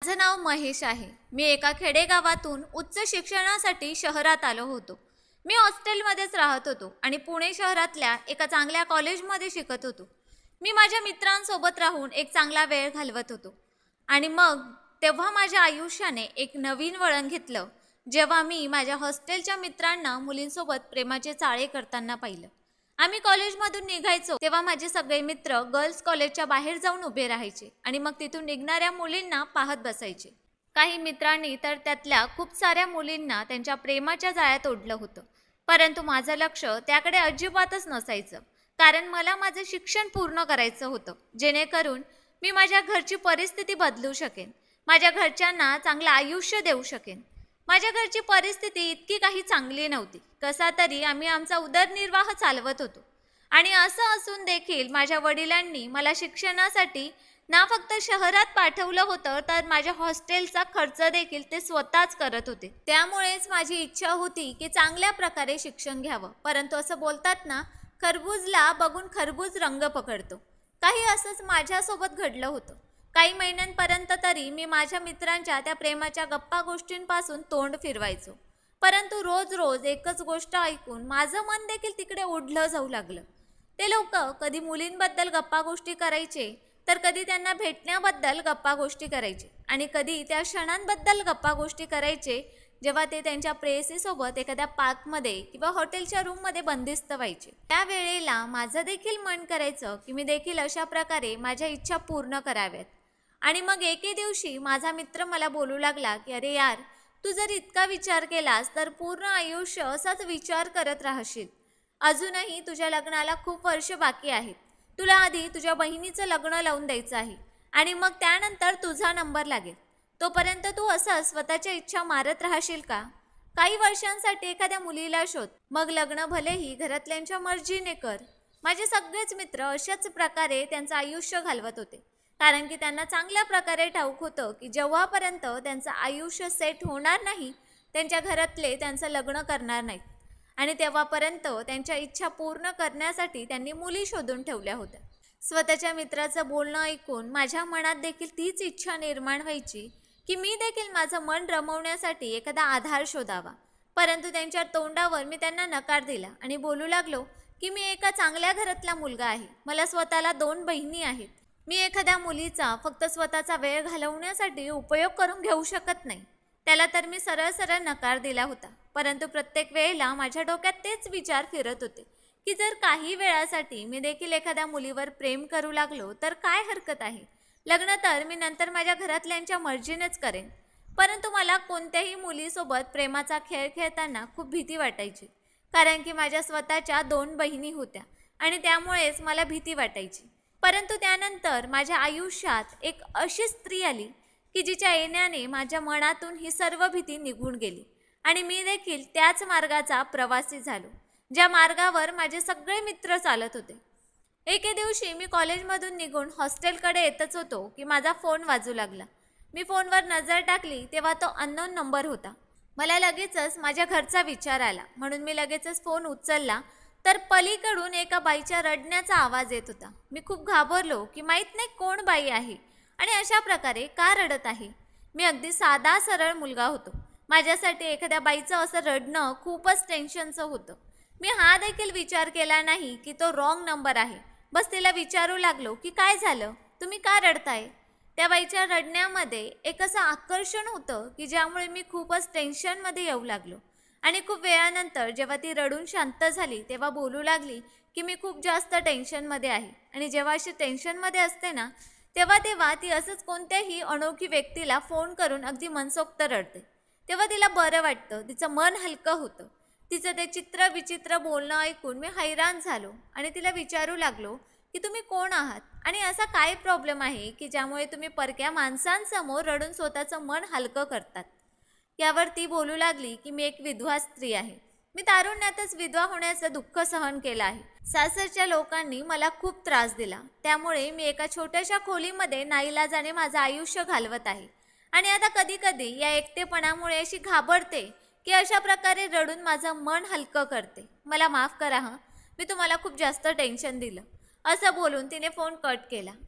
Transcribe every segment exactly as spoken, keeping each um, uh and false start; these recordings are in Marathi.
माझं नाव महेश आहे। मी एका खेडेगावातून उच्च शिक्षणासाठी शहरात आलो होतो। मी हॉस्टेलमध्येच राहत होतो आणि पुणे शहरातल्या एका चांगल्या कॉलेजमध्ये शिकत होतो। मी माझ्या मित्रांसोबत राहून एक चांगला वेळ घालवत होतो आणि मग तेव्हा माझ्या आयुष्याने एक नवीन वळण घेतलं, जेव्हा मी माझ्या हॉस्टेलच्या मित्रांना मुलींसोबत प्रेमाचे चाळे करताना पाहिलं। आम्ही कॉलेजमधून निघायचो तेव्हा माझे सगळे मित्र गर्ल्स कॉलेजच्या बाहेर जाऊन उभे राहायचे आणि मग तिथून निघणाऱ्या मुलींना पाहत बसायचे। काही मित्रांनी तर त्यातल्या खूप साऱ्या मुलींना त्यांच्या प्रेमाच्या जाळ्यात ओढलं होतं, परंतु माझं लक्ष त्याकडे अजिबातच नसायचं, कारण मला माझं शिक्षण पूर्ण करायचं होतं, जेणेकरून मी माझ्या घरची परिस्थिती बदलू शकेन, माझ्या घरच्यांना चांगलं आयुष्य देऊ शकेन। माझ्या घरची परिस्थिती इतकी काही चांगली नव्हती, कसा तरी आम्ही आमचा उदरनिर्वाह चालवत होतो आणि असं असून देखील माझ्या वडिलांनी मला शिक्षणासाठी ना फक्त शहरात पाठवलं होतं, तर माझ्या हॉस्टेलचा खर्च देखील ते स्वतःच करत होते। त्यामुळेच माझी इच्छा होती की चांगल्या प्रकारे शिक्षण घ्यावं, परंतु असं बोलतात ना, खरबूजला बघून खरबूज रंग पकडतो, काही असंच माझ्यासोबत घडलं होतं। काही महिन्यांपर्यंत तरी मी माझ्या मित्रांच्या त्या प्रेमाच्या गप्पा गोष्टींपासून तोंड फिरवायचो, परंतु रोज रोज एकच गोष्ट ऐकून माझं मन देखील तिकडे ओढलं जाऊ लागलं। ते लोक कधी मुलींबद्दल गप्पा गोष्टी करायचे, तर कधी त्यांना भेटण्याबद्दल गप्पा गोष्टी करायचे आणि कधी त्या क्षणांबद्दल गप्पा गोष्टी करायचे जेव्हा ते त्यांच्या प्रेयसीसोबत एखाद्या पार्कमध्ये किंवा हॉटेलच्या रूममध्ये बंदिस्त व्हायचे। त्या वेळेला माझं देखील मन करायचं की मी देखील अशा प्रकारे माझ्या इच्छा पूर्ण कराव्यात। आणि मग एके दिवशी माझा मित्र मला बोलू लागला की अरे यार, तू जर इतका विचार केलास तर पूर्ण आयुष्य असाच विचार करत राहशील। अजूनही तुझ्या लग्नाला खूप वर्ष बाकी आहेत, तुला आधी तुझ्या बहिणीचं लग्न लावून द्यायचं आहे आणि मग त्यानंतर तुझा नंबर लागेल। तोपर्यंत तू असं स्वतःच्या इच्छा मारत राहशील का? काही वर्षांसाठी एखाद्या मुलीला शोध, मग लग्न भलेही घरातल्यांच्या मर्जीने कर। माझे सगळेच मित्र अशाच प्रकारे त्यांचं आयुष्य घालवत होते, कारण की त्यांना चांगल्या प्रकारे ठाऊक होतं की जेव्हापर्यंत त्यांचं आयुष्य सेट होणार नाही, त्यांच्या घरातले त्यांचं लग्न करणार नाहीत आणि तेव्हापर्यंत त्यांच्या इच्छा पूर्ण करण्यासाठी त्यांनी मुली शोधून ठेवल्या होत्या। स्वतःच्या मित्राचं बोलणं ऐकून माझ्या मनात देखील तीच इच्छा निर्माण व्हायची की मी देखील माझं मन रमवण्यासाठी एखादा आधार शोधावा, परंतु त्यांच्या तोंडावर मी त्यांना नकार दिला आणि बोलू लागलो की मी एका चांगल्या घरातला मुलगा आहे, मला स्वतःला दोन बहिणी आहेत, मी एखाद्या मुलीचा फक्त स्वतःचा वेळ घालवण्यासाठी उपयोग करून घेऊ शकत नाही। त्याला तर मी सरळ सरळ नकार दिला होता, परंतु प्रत्येक वेळेला माझ्या डोक्यात तेच विचार फिरत होते की जर काही वेळासाठी मी देखील एखाद्या मुलीवर प्रेम करू लागलो तर काय हरकत आहे, लग्न तर मी नंतर माझ्या घरातल्यांच्या मर्जीनेच करेन। परंतु मला कोणत्याही मुलीसोबत प्रेमाचा खेळ खेळताना खूप भीती वाटायची, कारण की माझ्या स्वतःच्या दोन बहिणी होत्या आणि त्यामुळेच मला भीती वाटायची। परंतु त्यानंतर माझ्या आयुष्यात एक अशी स्त्री आली की जिच्या येण्याने माझ्या मनातून ही सर्व भीती निघून गेली आणि मी देखील त्याच मार्गाचा प्रवासी झालो, ज्या मार्गावर माझे सगळे मित्र चालत होते। एके दिवशी मी कॉलेजमधून निघून हॉस्टेलकडे येतच होतो की माझा फोन वाजू लागला। मी फोनवर नजर टाकली तेव्हा तो अननोन नंबर होता। मला लगेचच माझ्या घरचा विचार आला, म्हणून मी लगेचच फोन उचलला, तर पलीकडून एका बाईच्या रडण्याचा आवाज येत होता। मी खूप घाबरलो की माहीत नाही कोण बाई आहे आणि अशा प्रकारे का रडत आहे। मी अगदी साधा सरळ मुलगा होतो, माझ्यासाठी एखाद्या बाईचं असं रडणं खूपच टेन्शनचं होतं। मी हा देखील विचार केला नाही की तो रॉंग नंबर आहे, बस तिला विचारू लागलो की काय झालं, तुम्ही का रडताय। त्या बाईच्या रडण्यामध्ये एक असं आकर्षण होतं की ज्यामुळे मी खूपच टेन्शनमध्ये येऊ लागलो आणि खूप वेळानंतर जेव्हा ती रडून शांत झाली तेव्हा बोलू लागली की मी खूप जास्त टेन्शनमध्ये आहे आणि जेव्हा अशी टेन्शनमध्ये असते ना, तेव्हा तेव्हा ती असंच कोणत्याही अनोळखी व्यक्तीला फोन करून अगदी मनसोक्त रडते, तेव्हा तिला बरं वाटतं, तिचं मन हलकं होतं। तिचं ते चित्र विचित्र बोलणं ऐकून मी हैराण झालो आणि तिला विचारू लागलो की तुम्ही कोण आहात आणि असा काय प्रॉब्लेम आहे की ज्यामुळे तुम्ही परक्या माणसांसमोर रडून स्वतःचं मन हलकं करतात। यावर ती बोलू लागली की मी एक विधवा स्त्री आहे, मी तारुण्यातच विधवा होण्याचं दुःख सहन केलं आहे, सासरच्या लोकांनी मला खूप त्रास दिला, त्यामुळे मी एका छोट्याशा खोलीमध्ये नाईलाजाने माझं आयुष्य घालवत आहे आणि आता कधी कधी या एकटेपणामुळे अशी घाबरते की अशा प्रकारे रडून माझं मन हलकं करते, मला माफ करा हं, मी तुम्हाला खूप जास्त टेन्शन दिलं। असं बोलून तिने फोन कट केला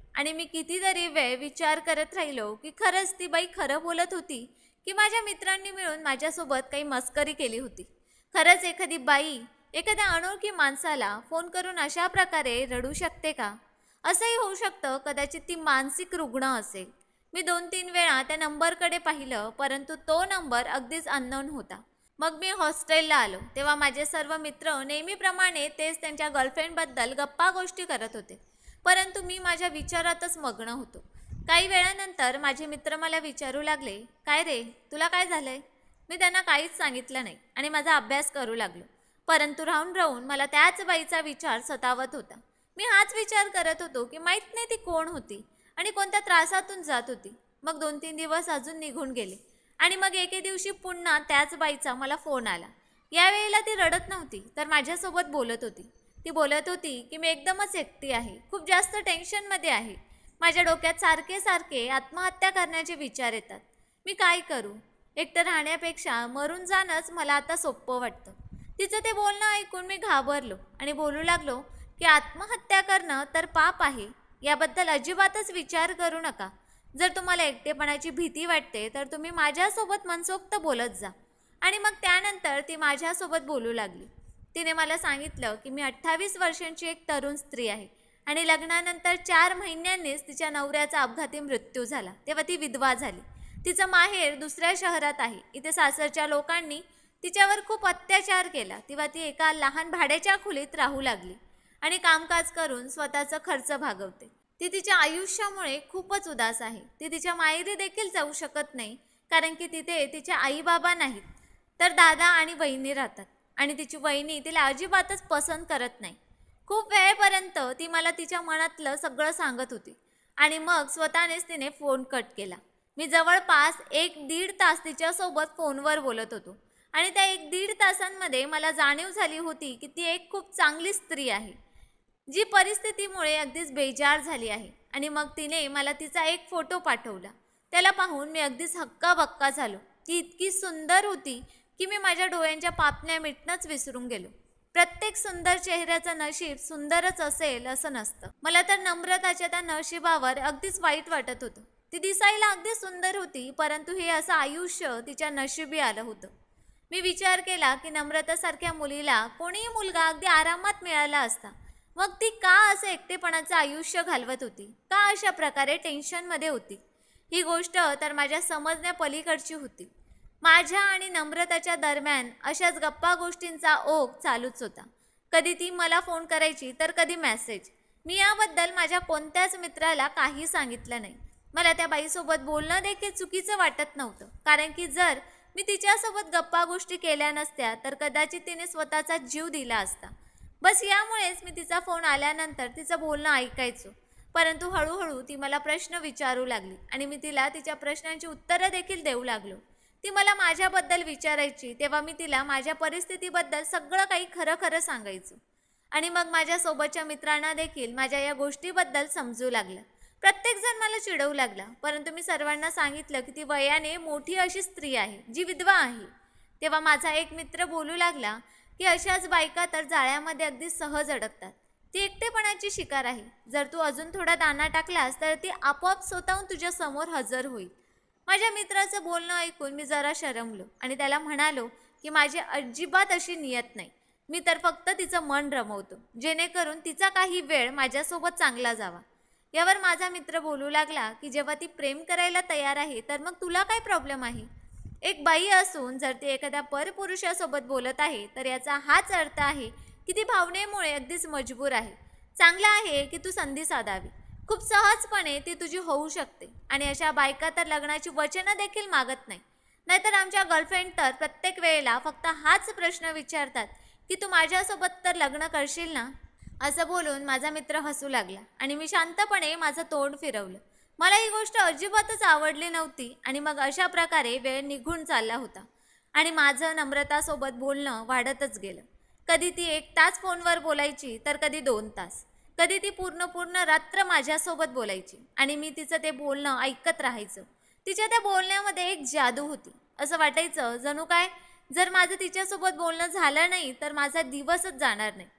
आणि मी कितीतरी वेळ विचार करत राहिलो की खरंच ती बाई खरं बोलत होती की माझ्या मित्रांनी मिळून माझ्यासोबत काही मस्करी केली होती. खरंच एखादी बाई एखाद्या अनोळखी माणसाला फोन करून अशा प्रकारे रडू शकते का? असंही होऊ शकतं कदाचित ती मानसिक रुग्ण असेल. मी दोन तीन वेळा त्या नंबरकडे पाहिलं, परंतु तो नंबर अगदीच अननोन होता. मग मी हॉस्टेलला आलो तेव्हा माझे सर्व मित्र नेहमीप्रमाणे तेच त्यांच्या गर्लफ्रेंडबद्दल गप्पा गोष्टी करत होते, परंतु मी माझ्या विचारातच मग्न होतो. काही वेळानंतर माझे मित्र मला विचारू लागले, काय रे, तुला काय झालंय? मी त्यांना काहीच सांगितलं नाही आणि माझा अभ्यास करू लागलो. परंतु राहून राहून मला त्याच बाईचा विचार सतावत होता. मी हाच विचार करत होतो की माहीत नाही ती कोण होती आणि कोणत्या त्रासातून जात होती. मग दोन तीन दिवस अजून निघून गेले आणि मग एके दिवशी पुन्हा त्याच बाईचा मला फोन आला. यावेळेला ती रडत नव्हती तर माझ्यासोबत बोलत होती. ती बोलत होती की मी एकदमच एकटी आहे, खूप जास्त टेन्शनमध्ये आहे. माझ्या डोक्यात सारखे सारखे आत्महत्या करण्याचे विचार येतात. मी काय करू? एकटं राहण्यापेक्षा मरून जाणंच मला आता सोपं वाटतं. तिचं ते बोलणं ऐकून मी घाबरलो आणि बोलू लागलो की आत्महत्या करणं तर पाप आहे, याबद्दल अजिबातच विचार करू नका. जर तुम्हाला एकटेपणाची भीती वाटते तर तुम्ही माझ्यासोबत मनसोक्त बोलत जा. आणि मग त्यानंतर ती माझ्यासोबत बोलू लागली. तिने मला सांगितलं की मी अठ्ठावीस वर्षांची एक तरुण स्त्री आहे आणि लग्नानंतर चार महिन्यांनीच तिच्या नवऱ्याचा अपघाती मृत्यू झाला, तेव्हा ती विधवा झाली. तिचं माहेर दुसऱ्या शहरात आहे. इथे सासरच्या लोकांनी तिच्यावर खूप अत्याचार केला, तेव्हा ती एका लहान भाड्याच्या खोलीत राहू लागली आणि कामकाज करून स्वतःचा खर्च भागवते. ती तिच्या आयुष्यामुळे खूपच उदास आहे. ती तिच्या माहेरी देखील जाऊ शकत नाही, कारण की तिथे तिचे आई बाबा नाहीत तर दादा आणि वहिनी राहतात आणि तिची वहिनी तिला अजिबातच पसंत करत नाही. खूप वेळेपर्यंत ती मला तिच्या मनातलं सगळं सांगत होती आणि मग स्वतःनेच तिने फोन कट केला. मी जवळपास एक दीड तास तिच्यासोबत फोनवर बोलत होतो आणि त्या एक दीड तासांमध्ये मला जाणीव झाली होती की ती एक खूप चांगली स्त्री आहे, जी परिस्थितीमुळे अगदीच बेजार झाली आहे. आणि मग तिने मला तिचा एक फोटो पाठवला. त्याला पाहून मी अगदीच हक्काबक्का झालो. ती इतकी सुंदर होती की मी माझ्या डोळ्यांच्या पापण्या मिटणंच विसरून गेलो. प्रत्येक सुंदर चेहऱ्याचं नशीब सुंदरच असेल असं नसतं. मला तर नम्रताच्या त्या नशिबावर अगदीच वाईट वाटत होतं. ती दिसायला अगदी सुंदर होती, परंतु हे असं आयुष्य तिच्या नशिबी आलं होतं. मी विचार केला की नम्रतासारख्या मुलीला कोणीही मुलगा अगदी आरामात मिळाला असता, मग ती का असं एकटेपणाचं आयुष्य घालवत होती, का अशा प्रकारे टेन्शनमध्ये होती? ही गोष्ट तर माझ्या समजण्या पलीकडची होती. माझ्या आणि नम्रताच्या दरम्यान अशाच गप्पा गोष्टींचा ओघ चालूच होता. कधी ती मला फोन करायची तर कधी मेसेज. मी याबद्दल माझ्या कोणत्याच मित्राला काही सांगितलं नाही. मला त्या बाईसोबत बोलणं देखील चुकीचं वाटत नव्हतं, कारण की जर मी तिच्यासोबत गप्पा गोष्टी केल्या नसत्या तर कदाचित तिने स्वतःचा जीव दिला असता. बस यामुळेच मी तिचा फोन आल्यानंतर तिचं बोलणं ऐकायचो. परंतु हळूहळू ती मला प्रश्न विचारू लागली आणि मी तिला तिच्या प्रश्नांची उत्तरं देखील देऊ लागलो. ती मला माझ्याबद्दल विचारायची तेव्हा मी तिला माझ्या परिस्थितीबद्दल सगळं काही खरं खरं सांगायचो. आणि मग माझ्यासोबतच्या मित्रांना देखील माझ्या या गोष्टीबद्दल समजू लागलं. प्रत्येकजण मला चिडवू लागला, परंतु मी सर्वांना सांगितलं की ती वयाने मोठी अशी स्त्री आहे, जी विधवा आहे. तेव्हा माझा एक मित्र बोलू लागला की अशाच बायका तर जाळ्यामध्ये अगदी सहज अडकतात. ती एकटेपणाची शिकार आहे. जर तू अजून थोडा दाणा टाकलास तर ती आपोआप स्वतःहून तुझ्या समोर हजर होईल. माझ्या मित्राचं बोलणं ऐकून मी जरा शरमलो आणि त्याला म्हणालो की माझी अजिबात अशी नियत नाही. मी तर फक्त तिचं मन रमवतो, जेणेकरून तिचा काही वेळ माझ्यासोबत चांगला जावा. यावर माझा मित्र बोलू लागला की जेव्हा ती प्रेम करायला तयार आहे तर मग तुला काय प्रॉब्लेम आहे? एक बाई असून जर ती एखाद्या परपुरुषासोबत बोलत आहे तर याचा हाच अर्थ आहे की ती भावनेमुळे अगदीच मजबूर आहे. चांगलं आहे की तू संधी साधावी. खूप सहजपणे ती तुझी होऊ शकते. आणि अशा बायका तर लग्नाची वचनं देखील मागत नाही. नाहीतर आमच्या गर्लफ्रेंड तर प्रत्येक वेळेला फक्त हाच प्रश्न विचारतात की तू माझ्यासोबत तर लग्न करशील ना? असं बोलून माझा मित्र हसू लागला आणि मी शांतपणे माझं तोंड फिरवलं. मला ही गोष्ट अजिबातच आवडली नव्हती आणि मग अशा प्रकारे वेळ निघून चालला होता आणि माझं नम्रतासोबत बोलणं वाढतच गेलं. कधी ती एक तास फोनवर बोलायची तर कधी दोन तास. कधी ती पूर्ण पूर्ण रात्र माझ्यासोबत बोलायची आणि मी तिचं ते बोलणं ऐकत राहायचं. तिच्या त्या बोलण्यामध्ये एक जादू होती. असं वाटायचं जणू काय जर माझं तिच्यासोबत बोलणं झालं नाही तर माझा दिवसच जाणार नाही.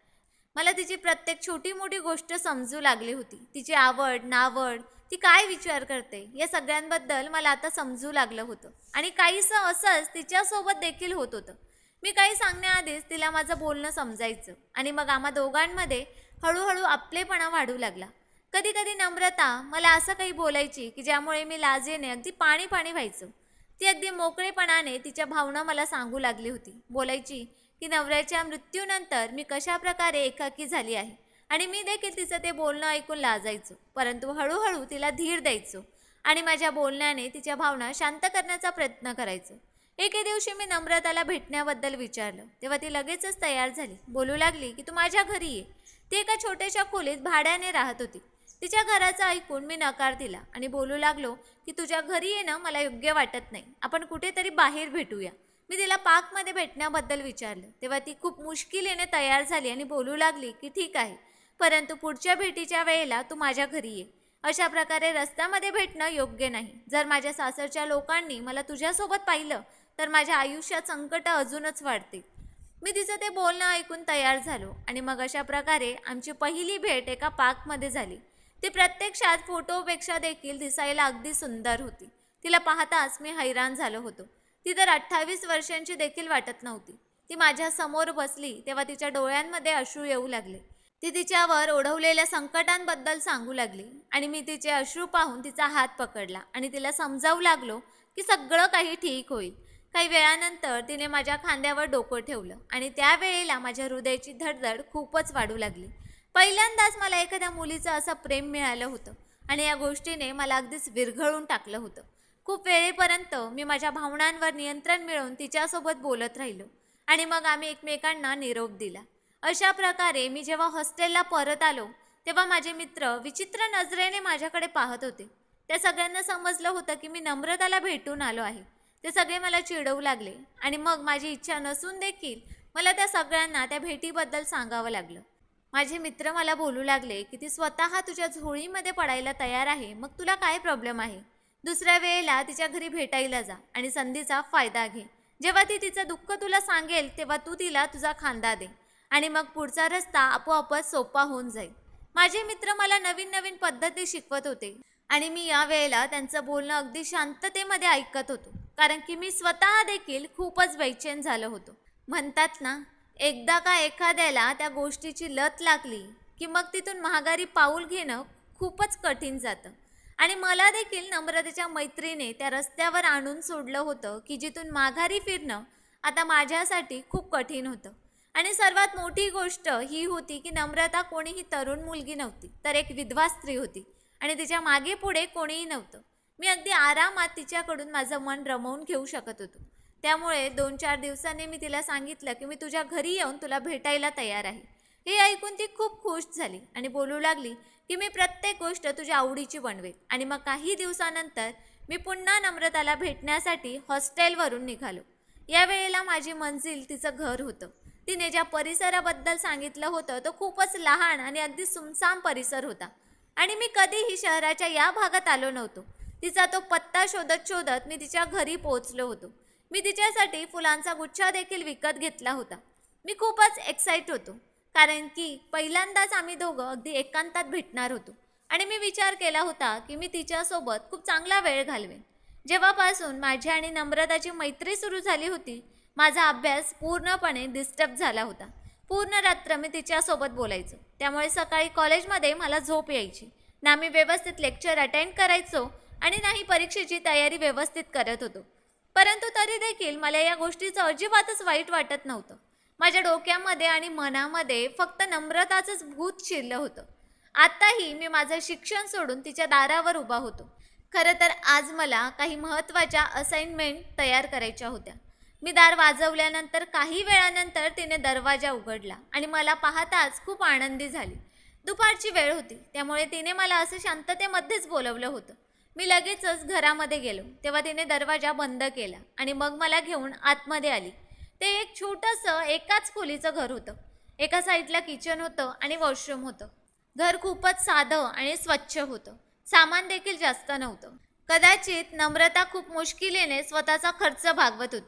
मला तिची प्रत्येक छोटी मोठी गोष्ट समजू लागली होती. तिची आवड नावड, ती काय विचार करते, या सगळ्यांबद्दल मला आता समजू लागलं होतं. आणि काहीसं असंच तिच्यासोबत देखील होत होतं. मी काही सांगण्याआधीच तिला माझं बोलणं समजायचं आणि मग आम्हा दोघांमध्ये हळूहळू आपलेपणा वाढू लागला. कधी कधी नम्रता मला असं काही बोलायची की ज्यामुळे मी लाजेने अगदी पाणी पाणी व्हायचं. ती अगदी मोकळेपणाने तिच्या भावना मला सांगू लागली होती. बोलायची की नवऱ्याच्या मृत्यूनंतर मी कशा प्रकारे एकाकी झाली आहे आणि मी देखील तिचं ते बोलणं ऐकून लाजायचो. परंतु हळूहळू तिला धीर द्यायचो आणि माझ्या बोलण्याने तिच्या भावना शांत करण्याचा प्रयत्न करायचो. एके दिवशी मी नम्रताला भेटण्याबद्दल विचारलं तेव्हा ती लगेचच तयार झाली. बोलू लागली की तू माझ्या घरी ये. ती एका छोट्याशा खोलीत भाड्याने राहत होती. तिच्या घराचं ऐकून मी नकार दिला आणि बोलू लागलो की तुझ्या घरी येणं मला योग्य वाटत नाही, आपण कुठेतरी बाहेर भेटूया. मी तिला पार्कमध्ये भेटण्याबद्दल विचारलं तेव्हा ती खूप मुश्किलीने तयार झाली आणि बोलू लागली की ठीक आहे, परंतु पुढच्या भेटीच्या वेळेला तू माझ्या घरी ये. अशा प्रकारे रस्त्यामध्ये भेटणं योग्य नाही. जर माझ्या सासरच्या लोकांनी मला तुझ्यासोबत पाहिलं तर माझ्या आयुष्यात संकट अजूनच वाढते. मी तिचं ते बोलणं ऐकून तयार झालो आणि मग अशा प्रकारे आमची पहिली भेट एका पार्कमध्ये झाली. ती प्रत्यक्षात फोटोपेक्षा देखील दिसायला अगदी सुंदर होती. तिला पाहताच मी हैराण झालो होतो. ती तर अठ्ठावीस वर्षांची देखील वाटत नव्हती. ती माझ्या समोर बसली तेव्हा तिच्या डोळ्यांमध्ये अश्रू येऊ लागले. ती तिच्यावर ओढवलेल्या संकटांबद्दल सांगू लागली आणि मी तिचे अश्रू पाहून तिचा हात पकडला आणि तिला समजावू लागलो की सगळं काही ठीक होईल. काही वेळानंतर तिने माझ्या खांद्यावर डोकं ठेवलं आणि त्यावेळेला माझ्या हृदयाची धडधड खूपच वाढू लागली. पहिल्यांदाच मला एखाद्या मुलीचं असं प्रेम मिळालं होतं आणि या गोष्टीने मला अगदीच विरघळून टाकलं होतं. खूप वेळेपर्यंत मी माझ्या भावनांवर नियंत्रण मिळवून तिच्यासोबत बोलत राहिलो आणि मग आम्ही एकमेकांना निरोप दिला. अशा प्रकारे मी जेव्हा हॉस्टेलला परत आलो तेव्हा माझे मित्र विचित्र नजरेने माझ्याकडे पाहत होते. त्या सगळ्यांना समजलं होतं की मी नम्रताला भेटून आलो आहे. ते सगळे मला चिडवू लागले आणि मग माझी इच्छा नसून देखील मला त्या सगळ्यांना त्या भेटीबद्दल सांगावं लागलं. माझे मित्र मला बोलू लागले की ती स्वतः तुझ्या झोळीमध्ये पडायला तयार आहे, मग तुला काय प्रॉब्लेम आहे. दुसऱ्या वेळेला तिच्या घरी भेटायला जा आणि संधीचा फायदा घे. जेव्हा ती तिचं दुःख तुला सांगेल तेव्हा तू तिला तुझा खांदा दे आणि मग पुढचा रस्ता आपोआपच सोपा होऊन जाईल. माझे मित्र मला नवीन नवीन पद्धती शिकवत होते आणि मी या वेळेला त्यांचं बोलणं अगदी शांततेमध्ये ऐकत होतो, कारण की मी स्वतः देखील खूपच बेचैन झालो होतो. म्हणतात ना, एकदा का एखाद्याला त्या गोष्टीची लत लागली की मग तिथून महागारी पाऊल घेणं खूपच कठीण जातं. आणि मला देखील नम्रतेच्या मैत्रीने त्या रस्त्यावर आणून सोडलं होतं की जिथून माघारी फिरणं आता माझ्यासाठी खूप कठीण होतं. आणि सर्वात मोठी गोष्ट ही होती की नम्रता कोणीही तरुण मुलगी नव्हती, तर एक विधवा स्त्री होती आणि तिच्या मागे पुढे कोणीही नव्हतं. मी अगदी आरामात तिच्याकडून माझं मन रमवून घेऊ शकत होतो. त्यामुळे दोन चार दिवसांनी मी तिला सांगितलं की मी तुझ्या घरी येऊन तुला भेटायला तयार आहे. हे ऐकून ती खूप खुश झाली आणि बोलू लागली की मी प्रत्येक गोष्ट तुझ्या आवडीची बनवेल. आणि मग काही दिवसानंतर मी पुन्हा नम्रताला भेटण्यासाठी हॉस्टेलवरून निघालो. यावेळेला माझी मंजिल तिचं घर होतं. तिने ज्या परिसराबद्दल सांगितलं होतं तो खूपच लहान आणि अगदी सुमसाम परिसर होता आणि मी कधीही शहराच्या या भागात आलो नव्हतो. तिचा तो पत्ता शोधत शोधत मी तिच्या घरी पोहोचलो होतो. मी तिच्यासाठी फुलांचा गुच्छा देखील विकत घेतला होता. मी खूपच एक्साइट होतो, कारण की पहिल्यांदाच आम्ही दोघं अगदी एकांतात भेटणार होतो आणि मी विचार केला होता की मी तिच्यासोबत खूप चांगला वेळ घालवेन. जेव्हापासून माझी आणि नम्रताची मैत्री सुरू झाली होती, माझा अभ्यास पूर्णपणे डिस्टर्ब झाला होता. पूर्ण रात्र मी तिच्यासोबत बोलायचो, त्यामुळे सकाळी कॉलेजमध्ये मला झोप यायची. ना मी व्यवस्थित लेक्चर अटेंड करायचो आणि नाही परीक्षेची तयारी व्यवस्थित करत होतो. परंतु तरी देखील मला या गोष्टीचं अजिबातच वाईट वाटत नव्हतं. माझ्या डोक्यामध्ये आणि मनामध्ये फक्त नम्रताचंच भूत शिरलं होतं. आताही मी माझं शिक्षण सोडून तिच्या दारावर उभा होतो. खरं तर आज मला काही महत्त्वाच्या असाइनमेंट तयार करायच्या होत्या. मी दार वाजवल्यानंतर काही वेळानंतर तिने दरवाजा उघडला आणि मला पाहताच खूप आनंदी झाली. दुपारची वेळ होती, त्यामुळे तिने मला असं शांततेमध्येच बोलवलं होतं. मी लगेचच घरामध्ये गेलो तेव्हा तिने दरवाजा बंद केला आणि मग मला घेऊन आतमध्ये आली. ते एक छोटंसं एकाच खोलीचं घर होतं. एका साईडला किचन होतं आणि वॉशरूम होतं. घर खूपच साधं आणि स्वच्छ होतं. सामान देखील जास्त नव्हतं. कदाचित नम्रता खूप मुश्किलीने स्वतःचा खर्च भागवत होती,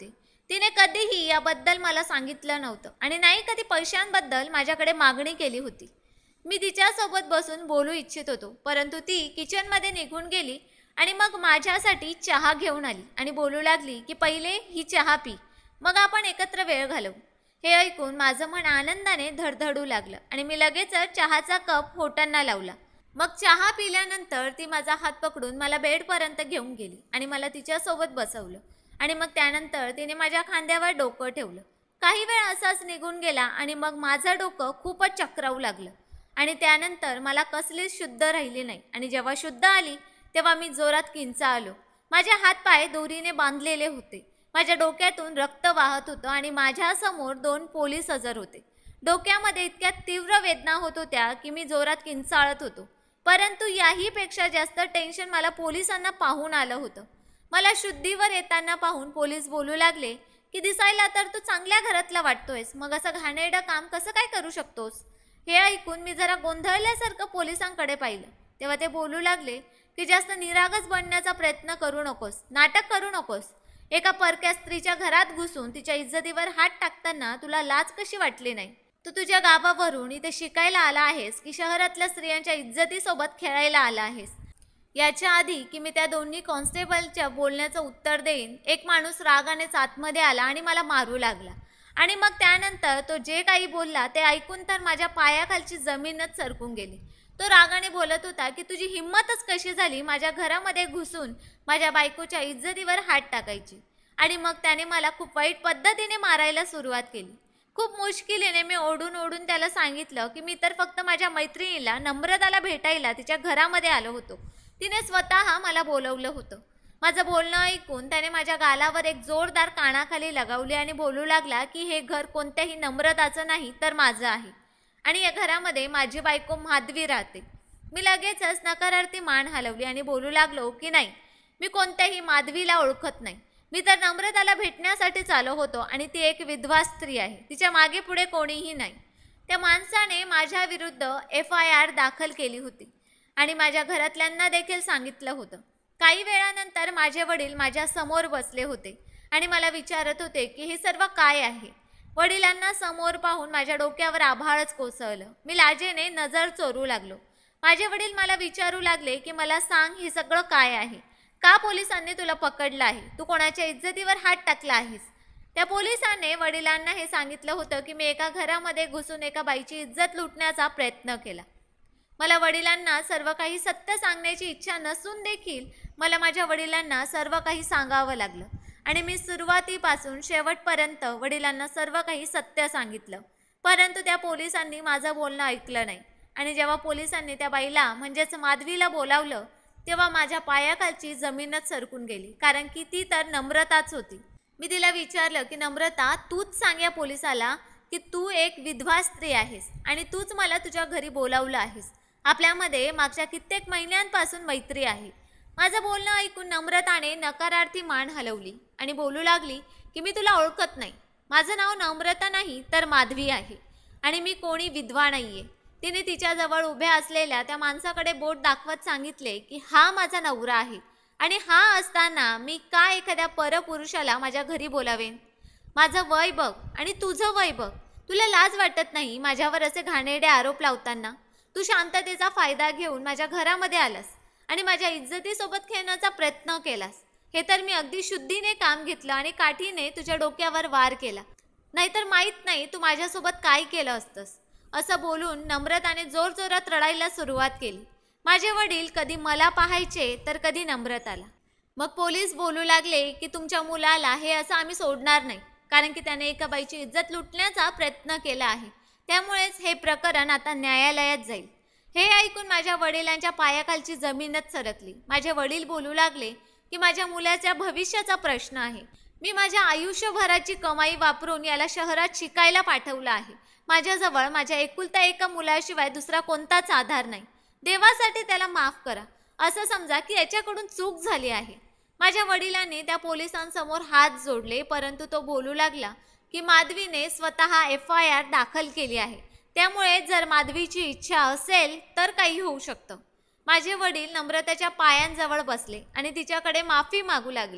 तिने कधीही याबद्दल मला सांगितलं नव्हतं आणि नाही कधी पैशांबद्दल माझ्याकडे मागणी केली होती. मी तिच्यासोबत बसून बोलू इच्छित होतो, परंतु ती किचनमध्ये निघून गेली आणि मग माझ्यासाठी चहा घेऊन आली आणि बोलू लागली की पहिले ही चहा पी, मग आपण एकत्र वेळ घालवू. हे ऐकून माझं मन आनंदाने धडधडू लागलं आणि मी लगेचच चहाचा कप होटांना लावला. मग चहा पिल्यानंतर ती माझा हात पकडून मला बेडपर्यंत घेऊन गेली आणि मला तिच्यासोबत बसवलं आणि मग त्यानंतर तिने माझ्या खांद्यावर डोकं ठेवलं. काही वेळ असाच निघून गेला आणि मग माझं डोकं खूपच चक्रावू लागलं आणि त्यानंतर मला कसलीच शुद्ध राहिली नाही आणि जेव्हा शुद्ध आली तेव्हा मी जोरात किंचा आलो. माझे हातपाय दोरीने बांधलेले होते. माझ्या डोक्यातून रक्त वाहत होतं आणि माझ्यासमोर दोन पोलीस हजर होते. डोक्यामध्ये इतक्या तीव्र वेदना होत होत्या की मी जोरात किंचाळत होतो, परंतु याहीपेक्षा जास्त टेन्शन मला पोलिसांना पाहून आलं होतं. मला शुद्धीवर येताना पाहून पोलीस बोलू लागले की दिसायला तर तू चांगल्या घरातला वाटतोयस, मग असं घाणेरडं काम कसं काय करू शकतोस. हे ऐकून मी जरा गोंधळल्यासारखं पोलिसांकडे पाहिलं. तेव्हा ते बोलू लागले की जास्त निरागस बनण्याचा प्रयत्न करू नकोस, नाटक करू नकोस. एका परक्या स्त्रीच्या घरात घुसून तिच्या इज्जतीवर हात टाकताना तुला लाज कशी वाटली नाही. तू तुझ्या गावावरून इथे शिकायला आला आहेस की शहरातल्या स्त्रियांच्या इज्जतीसोबत खेळायला आला आहेस. याच्या आधी की मी त्या दोन्ही कॉन्स्टेबलच्या बोलण्याचं उत्तर देईन, एक माणूस रागानेच आतमध्ये आला आणि मला मारू लागला आणि मग त्यानंतर तो जे काही बोलला ते ऐकून तर माझ्या पायाखालची जमीनच सरकून गेली. तो रागाने बोलत होता की तुझी हिंमतच कशी झाली माझ्या घरामध्ये घुसून माझ्या बायकोच्या इज्जतीवर हात टाकायची. आणि मग त्याने मला खूप वाईट पद्धतीने मारायला सुरुवात केली. खूप मुश्किलीने मी ओढून ओढून त्याला सांगितलं की मी तर फक्त माझ्या मैत्रिणीला नम्रताला भेटायला तिच्या घरामध्ये आलो होतो. तिने स्वतः मला बोलवलं होतं. माझं बोलणं ऐकून त्याने माझ्या गालावर एक जोरदार कानाखाली लगावली आणि बोलू लागला की हे घर कोणत्याही नम्रताचं नाही तर माझं आहे आणि या घरामध्ये माझी बायको माधवी राहते. मी लगेचच नकारार्थी मान हलवली आणि बोलू लागलो की नाही, मी कोणत्याही माधवीला ओळखत नाही. मी तर नम्रताला भेटण्यासाठीच आलो होतो आणि ती एक विधवा स्त्री आहे, तिच्या मागे पुढे कोणीही नाही. त्या माणसाने माझ्या विरुद्ध एफ आय आर दाखल केली होती आणि माझ्या घरातल्यांना देखील सांगितलं होतं. काही वेळानंतर माझे वडील माझ्या समोर बसले होते आणि मला विचारत होते की हे सर्व काय आहे. वडिलांना समोर पाहून माझ्या डोक्यावर आभाळच कोसळलं. मी लाजेने नजर चोरू लागलो. माझे वडील मला विचारू लागले की मला सांग हे सगळं काय आहे, का पोलिसांनी तुला पकडलं आहे, तू कोणाच्या इज्जतीवर हात टाकला आहेस. त्या पोलिसांनी वडिलांना हे सांगितलं होतं की मी एका घरामध्ये घुसून एका बाईची इज्जत लुटण्याचा प्रयत्न केला. मला वडिलांना सर्व काही सत्य सांगण्याची इच्छा नसून देखील मला माझ्या वडिलांना सर्व काही सांगावं लागलं आणि मी सुरुवातीपासून शेवटपर्यंत वडिलांना सर्व काही सत्य सांगितलं. परंतु त्या पोलिसांनी माझं बोलणं ऐकलं नाही आणि जेव्हा पोलिसांनी त्या बाईला म्हणजेच माधवीला बोलावलं तेव्हा माझ्या पायाखालची जमीनच सरकून गेली, कारण की ती तर नम्रताच होती. मी तिला विचारलं की नम्रता, तूच सांग या पोलिसाला की तू एक विधवा स्त्री आहेस आणि तूच मला तुझ्या घरी बोलावलं आहेस. आपल्यामध्ये मागच्या कित्येक महिन्यांपासून मैत्री आहे. माझं बोलणं ऐकून नम्रताने नकारार्थी मान हलवली आणि बोलू लागली की मी तुला ओळखत नाही. माझं नाव नम्रता नाही तर माधवी आहे आणि मी कोणी विधवा नाही आहे. तिने तिच्याजवळ उभ्या असलेल्या त्या माणसाकडे बोट दाखवत सांगितले की हा माझा नवरा आहे आणि हा असताना मी का एखाद्या परपुरुषाला माझ्या घरी बोलावेन. माझं वय बघ आणि तुझं वय बघ, तुला लाज वाटत नाही माझ्यावर असे घाणेरडे आरोप लावताना. तू शांततेचा फायदा घेऊन माझ्या घरामध्ये आलास आणि माझ्या इज्जतीसोबत खेळण्याचा प्रयत्न केलास. हे तर मी अगदी शुद्धीने काम घेतलं आणि काठीने तुझ्या डोक्यावर वार केला, नाहीतर माहीत नाही तू माझ्यासोबत काय केलं असतंस. असं बोलून नम्रताने जोरजोरात रडायला सुरुवात केली. माझे वडील कधी मला पाहायचे तर कधी नम्रताला. मग पोलीस बोलू लागले की तुमच्या मुलाला हे असं आम्ही सोडणार नाही, कारण की त्याने एका बाईची इज्जत लुटण्याचा प्रयत्न केला आहे. त्यामुळेच हे प्रकरण आता न्यायालयात जाईल. हे ऐकून माझ्या वडिलांच्या पायाखालची जमीनच सरकली. माझे वडील बोलू लागले की माझ्या मुलाच्या भविष्याचा प्रश्न आहे. मी माझ्या आयुष्यभराची कमाई वापरून याला शहरात शिकायला पाठवलं आहे. माझ्याजवळ माझ्या एकुलता एका मुलाशिवाय दुसरा कोणताच आधार नाही. देवासाठी त्याला माफ करा. असं समजा की याच्याकडून चूक झाली आहे. माझ्या वडिलांनी त्या पोलिसांसमोर हात जोडले, परंतु तो बोलू लागला की माधवीने स्वतः एफ आय आर दाखल केली आहे, त्यामुळे जर माधवीची इच्छा असेल तर काही होऊ शकतं. माझे वडील नम्रताच्या पायांजवळ बसले आणि तिच्याकडे माफी मागू लागले.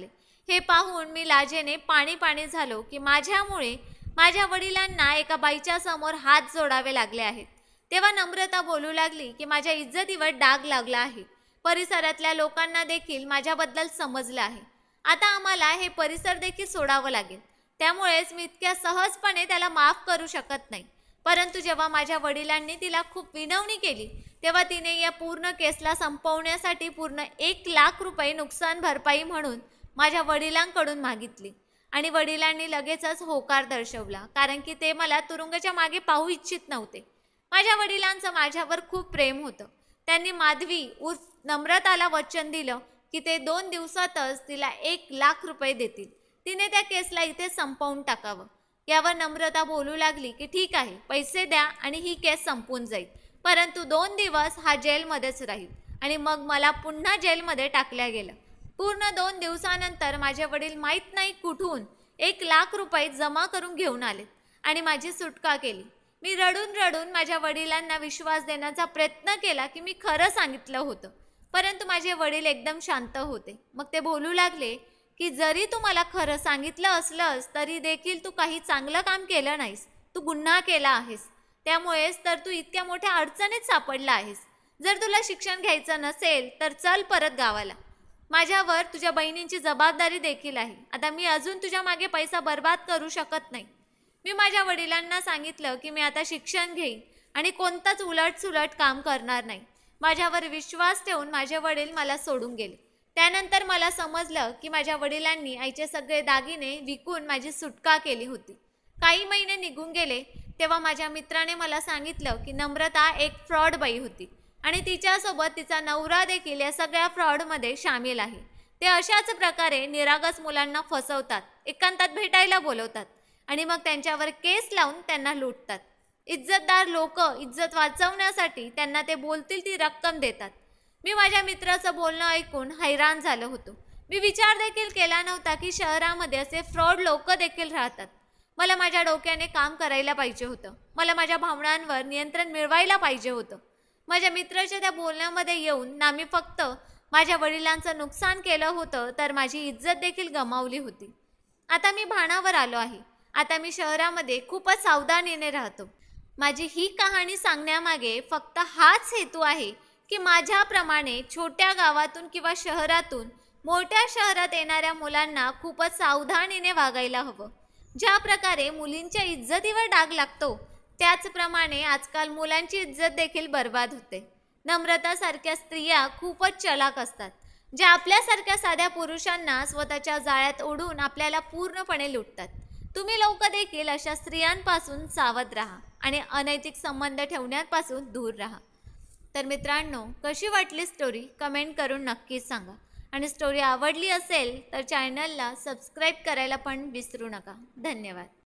हे पाहून मी लाजेने पाणी पाणी झालो की माझ्यामुळे माझ्या वडिलांना एका बाईच्या समोर हात जोडावे लागले आहेत. तेव्हा नम्रता बोलू लागली की माझ्या इज्जतीवर डाग लागला आहे. परिसरातल्या लोकांना देखील माझ्याबद्दल समजलं आहे. आता आम्हाला हे परिसर देखील सोडावं लागेल. त्यामुळेच मी इतक्या सहजपणे त्याला माफ करू शकत नाही. परंतु जेव्हा माझ्या वडिलांनी तिला खूप विनवणी केली तेव्हा तिने या पूर्ण केसला संपवण्यासाठी पूर्ण एक लाख रुपये नुकसान भरपाई म्हणून माझ्या वडिलांकडून मागितली. आणि वडिलांनी लगेचच होकार दर्शवला, कारण की ते मला तुरुंगाच्या मागे पाहू इच्छित नव्हते. माझ्या वडिलांचं माझ्यावर खूप प्रेम होतं. त्यांनी माधवी उर्फ नम्रताला वचन दिलं की ते दोन दिवसातच तिला एक लाख रुपये देतील. तिने त्या केसला इथे संपवून टाकावं. यावर नम्रता बोलू लागली की ठीक आहे, पैसे द्या आणि ही केस संपून जाईल, परंतु दोन दिवस हा जेलमध्येच राहील. आणि मग मला पुन्हा जेलमध्ये टाकल्या गेलं. पूर्ण दोन दिवसानंतर माझे वडील माहीत नाही कुठून एक लाख रुपये जमा करून घेऊन आले आणि माझी सुटका केली. मी रडून रडून माझ्या वडिलांना विश्वास देण्याचा प्रयत्न केला की मी खरं सांगितलं होतं, परंतु माझे वडील एकदम शांत होते. मग ते बोलू लागले की जरी तू मला खरं सांगितलं असलंस तरी देखील तू काही चांगलं काम केलं नाहीस, तू गुन्हा केला आहेस. त्यामुळेच तर तू इतक्या मोठ्या अडचणीत सापडला आहेस. जर तुला शिक्षण घ्यायचं नसेल तर चल परत गावाला. माझ्यावर तुझ्या बहिणींची जबाबदारी देखील आहे. आता मी अजून तुझ्या मागे पैसा बर्बाद करू शकत नाही. मी माझ्या वडिलांना सांगितलं की मी आता शिक्षण घेईन आणि कोणताच उलटसुलट काम करणार नाही. माझ्यावर विश्वास ठेवून माझे वडील मला सोडून गेले. त्यानंतर मला समजलं की माझ्या वडिलांनी आईचे सगळे दागिने विकून माझी सुटका केली होती. काही महिने निघून गेले तेव्हा माझ्या मित्राने मला सांगितलं की नम्रता एक फ्रॉड बाई होती आणि तिच्यासोबत तिचा नवरा देखील या सगळ्या फ्रॉडमध्ये सामील आहे. ते अशाच प्रकारे निरागस मुलांना फसवतात, एकांतात भेटायला बोलवतात आणि मग त्यांच्यावर केस लावून त्यांना लुटतात. इज्जतदार लोक इज्जत वाचवण्यासाठी त्यांना ते बोलतील ती रक्कम देतात. मी माझ्या मित्राचं बोलणं ऐकून हैराण झालो होतो. मी विचार देखील केला नव्हता की शहरामध्ये असे फ्रॉड लोक देखील राहतात. मला माझ्या डोक्याने काम करायला पाहिजे होतं. मला माझ्या भावनांवर नियंत्रण मिळवायला पाहिजे होतं. माझ्या मित्राच्या त्या बोलण्यामध्ये येऊन ना मी फक्त माझ्या वडिलांचं नुकसान केलं होतं तर माझी इज्जत देखील गमावली होती. आता मी भानावर आलो आहे. आता मी शहरामध्ये खूपच सावधानीने राहतो. माझी ही कहाणी सांगण्यामागे फक्त हाच हेतू आहे की माझ्याप्रमाणे छोट्या गावातून किंवा शहरातून मोठ्या शहरात येणाऱ्या मुलांना खूपच सावधानीने वागायला हवं. ज्या प्रकारे मुलींच्या इज्जतीवर डाग लागतो त्याचप्रमाणे आजकाल मुलांची इज्जत देखील बर्बाद होते. नम्रतासारख्या स्त्रिया खूपच चलाक असतात, ज्या आपल्यासारख्या साध्या पुरुषांना स्वतःच्या जाळ्यात ओढून आपल्याला पूर्णपणे लुटतात. तुम्ही लोक देखील अशा स्त्रियांपासून सावध राहा आणि अनैतिक संबंध ठेवण्यापासून दूर राहा. तर मित्रांनो, कशी वाटली स्टोरी कमेंट करून नक्कीच सांगा. आणि स्टोरी आवडली असेल तर चॅनलला सबस्क्राईब करायला पण विसरू नका. धन्यवाद.